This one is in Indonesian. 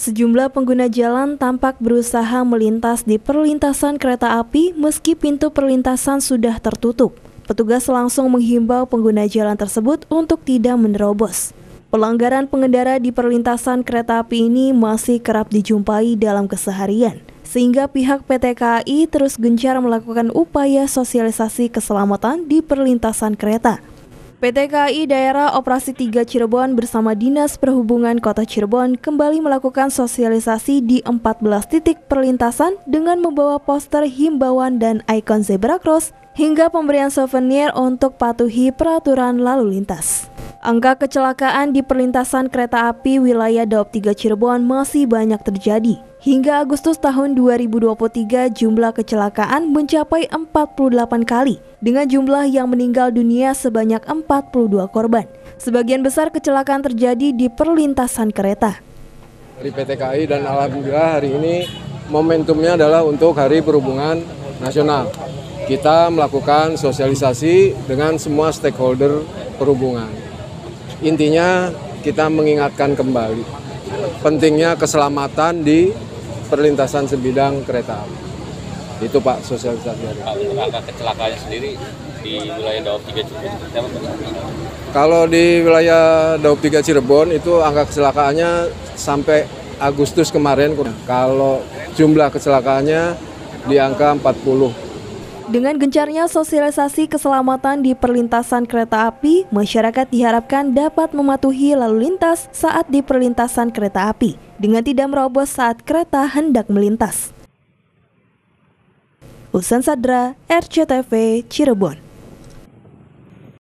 Sejumlah pengguna jalan tampak berusaha melintas di perlintasan kereta api meski pintu perlintasan sudah tertutup. Petugas langsung menghimbau pengguna jalan tersebut untuk tidak menerobos. Pelanggaran pengendara di perlintasan kereta api ini masih kerap dijumpai dalam keseharian, sehingga pihak PT KAI terus gencar melakukan upaya sosialisasi keselamatan di perlintasan kereta. PT KAI Daerah Operasi 3 Cirebon bersama Dinas Perhubungan Kota Cirebon kembali melakukan sosialisasi di 14 titik perlintasan dengan membawa poster himbauan dan ikon zebra cross hingga pemberian souvenir untuk patuhi peraturan lalu lintas. Angka kecelakaan di perlintasan kereta api wilayah Daop 3 Cirebon masih banyak terjadi. Hingga Agustus tahun 2023 jumlah kecelakaan mencapai 48 kali dengan jumlah yang meninggal dunia sebanyak 42 korban. Sebagian besar kecelakaan terjadi di perlintasan kereta. Dari PT KAI dan alhamdulillah hari ini momentumnya adalah untuk Hari Perhubungan Nasional. Kita melakukan sosialisasi dengan semua stakeholder perhubungan. Intinya kita mengingatkan kembali pentingnya keselamatan di perlintasan sebidang kereta api. Itu Pak sosialisasi. Untuk angka kecelakaannya sendiri di wilayah Daop 3 Cirebon, kalau di wilayah Daop 3 Cirebon itu angka kecelakaannya sampai Agustus kemarin, kalau jumlah kecelakaannya di angka 40. Dengan gencarnya sosialisasi keselamatan di perlintasan kereta api, masyarakat diharapkan dapat mematuhi lalu lintas saat di perlintasan kereta api dengan tidak merobos saat kereta hendak melintas. Husen Sadra, RCTV, Cirebon.